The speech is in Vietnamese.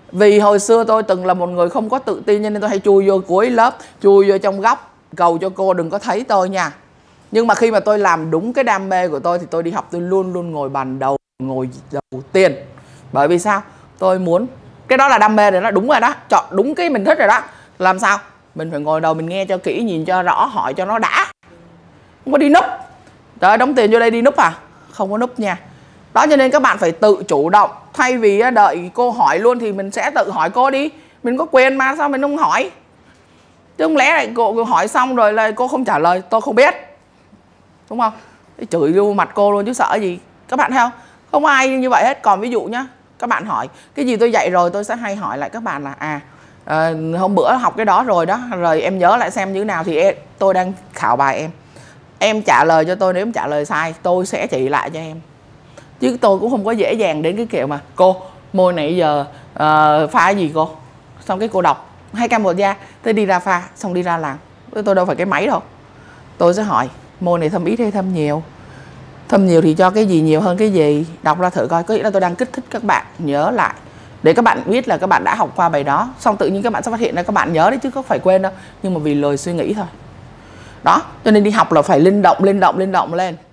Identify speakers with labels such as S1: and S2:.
S1: Vì hồi xưa tôi từng là một người không có tự tin, cho nên tôi hay chui vô cuối lớp, chui vô trong góc, cầu cho cô đừng có thấy tôi nha. Nhưng mà khi mà tôi làm đúng cái đam mê của tôi thì tôi đi học tôi luôn luôn ngồi bàn đầu, ngồi đầu tiên. Bởi vì sao? Tôi muốn, cái đó là đam mê rồi đó, đúng rồi đó, chọn đúng cái mình thích rồi đó. Làm sao? Mình phải ngồi đầu, mình nghe cho kỹ, nhìn cho rõ, hỏi cho nó đã. Không có đi núp. Trời ơi, đóng tiền vô đây đi núp à? Không có núp nha. Đó, cho nên các bạn phải tự chủ động. Thay vì đợi cô hỏi luôn thì mình sẽ tự hỏi cô đi. Mình có quyền mà, sao mình không hỏi? Chứ không lẽ lại cô hỏi xong rồi là cô không trả lời, tôi không biết. Đúng không? Chửi vô mặt cô luôn chứ sợ gì. Các bạn thấy không? Không ai như vậy hết. Còn ví dụ nhá, các bạn hỏi cái gì tôi dạy rồi, tôi sẽ hay hỏi lại các bạn là hôm bữa học cái đó rồi đó, rồi em nhớ lại xem như thế nào. Thì tôi đang khảo bài em trả lời cho tôi. Nếu em trả lời sai tôi sẽ chỉ lại cho em, chứ tôi cũng không có dễ dàng đến cái kiểu mà cô môi nãy giờ pha cái gì cô, xong cái cô đọc 2 cam 1 da, thế đi ra pha xong đi ra làm. Tôi đâu phải cái máy đâu. Tôi sẽ hỏi môi này thâm ít hay thâm nhiều, thâm nhiều thì cho cái gì nhiều hơn cái gì, đọc ra thử coi. Có nghĩa là tôi đang kích thích các bạn nhớ lại để các bạn biết là các bạn đã học qua bài đó, xong tự nhiên các bạn sẽ phát hiện ra các bạn nhớ đấy chứ không phải quên đâu, nhưng mà vì lười suy nghĩ thôi. Đó, cho nên đi học là phải linh động lên.